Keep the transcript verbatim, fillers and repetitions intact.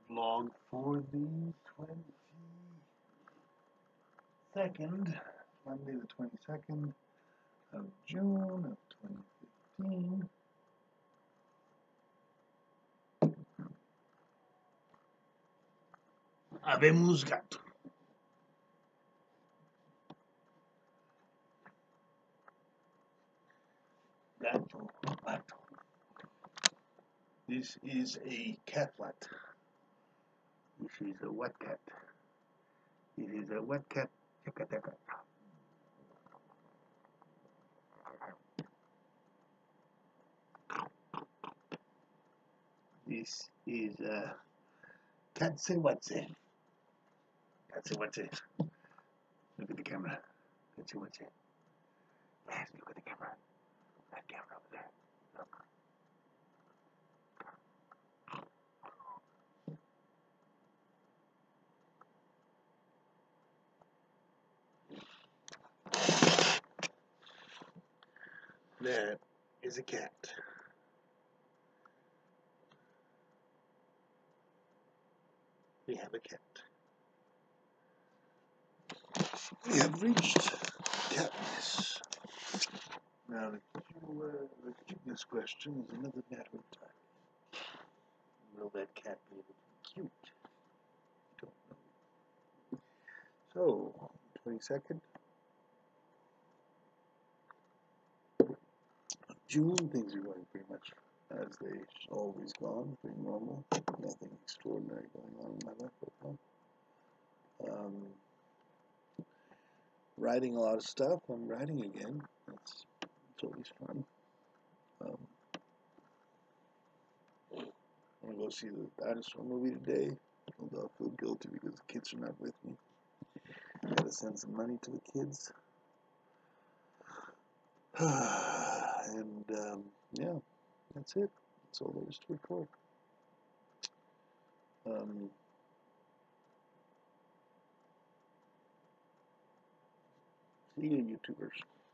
vlog for the twenty-second, Monday the twenty-second of June of twenty fifteen. Habemos gato. Gato, gato. This is a catlet. This is a wet cat. This is a wet cat. This is a catse whatse. Catse whatse. Look at the camera. Catse whatse. Yes, look at the camera. That camera over there. Look. That is a cat. We have a cat. We have reached catness. Now, the, uh, the cuteness question is another matter of time. Will that cat be able to be cute? Don't know. So, twenty-second June, things are going pretty much as they always gone, pretty normal. Nothing extraordinary going on in my life right now. Um, writing a lot of stuff. I'm writing again. That's, that's always fun. Um, I'm gonna go see the dinosaur movie today. Although I feel guilty because the kids are not with me. Gotta send some money to the kids. and um, yeah, that's it. That's all there is to record. Um, see you, YouTubers.